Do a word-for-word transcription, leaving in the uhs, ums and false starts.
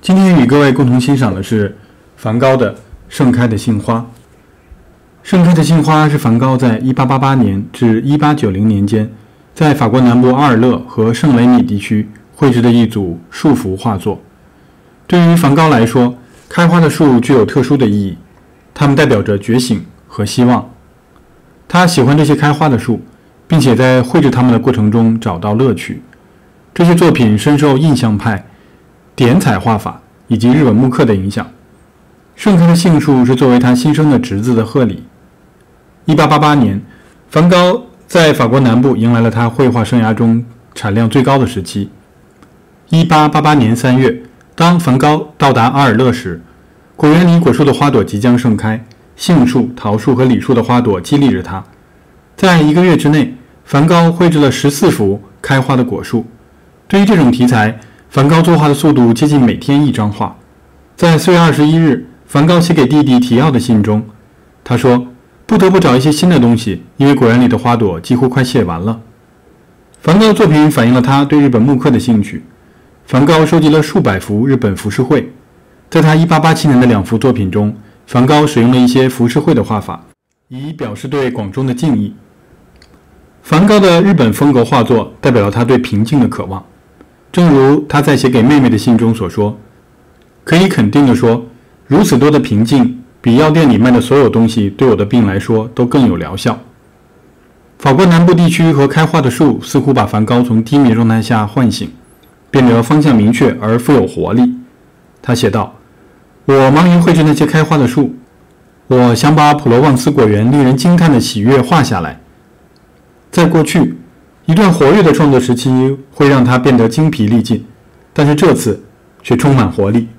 今天与各位共同欣赏的是梵高的《盛开的杏花》。《盛开的杏花》是梵高在一八八八年至一八九零年间，在法国南部阿尔勒和圣雷米地区绘制的一组树幅画作。对于梵高来说，开花的树具有特殊的意义，它们代表着觉醒和希望。他喜欢这些开花的树，并且在绘制它们的过程中找到乐趣。这些作品深受印象派、点彩画法以及日本木刻的影响。盛开的杏树是作为他新生的侄子的贺礼。一八八八年，梵高在法国南部迎来了他绘画生涯中产量最高的时期。一八八八年三月，当梵高到达阿尔勒时，果园里果树的花朵即将盛开，杏树、桃树和李树的花朵激励着他。在一个月之内，梵高绘制了十四幅开花的果树。对于这种题材，梵高作画的速度接近每天一张画。在四月二十一日，梵高写给弟弟提奥的信中，他说：“不得不找一些新的东西，因为果园里的花朵几乎快谢完了。”梵高的作品反映了他对日本木刻的兴趣。梵高收集了数百幅日本浮世绘。在他一八八七年的两幅作品中，梵高使用了一些浮世绘的画法，以表示对广众的敬意。梵高的日本风格画作代表了他对平静的渴望。正如他在写给妹妹的信中所说，可以肯定地说，如此多的平静，比药店里卖的所有东西对我的病来说都更有疗效。法国南部地区和开花的树似乎把梵高从低迷状态下唤醒，变得方向明确而富有活力。他写道：“我忙于绘制那些开花的树，我想把普罗旺斯果园令人惊叹的喜悦画下来。在过去，一段活跃的创作时期会让它变得精疲力尽，但是这次却充满活力。”